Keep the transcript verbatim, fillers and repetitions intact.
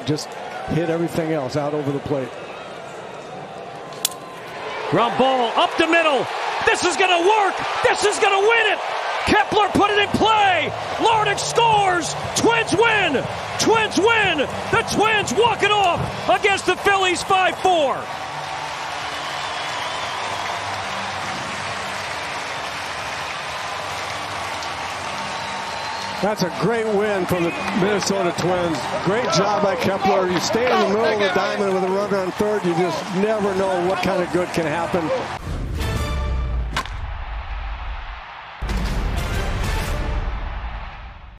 just hit everything else out over the plate. Ground ball up the middle. This is going to work. This is going to win it. Kepler put it in play. Larnach scores. Twins win. Twins win. The Twins walk it off against the Phillies five four. That's a great win for the Minnesota Twins. Great job by Kepler. You stay in the middle of the diamond with a runner on third, you just never know what kind of good can happen.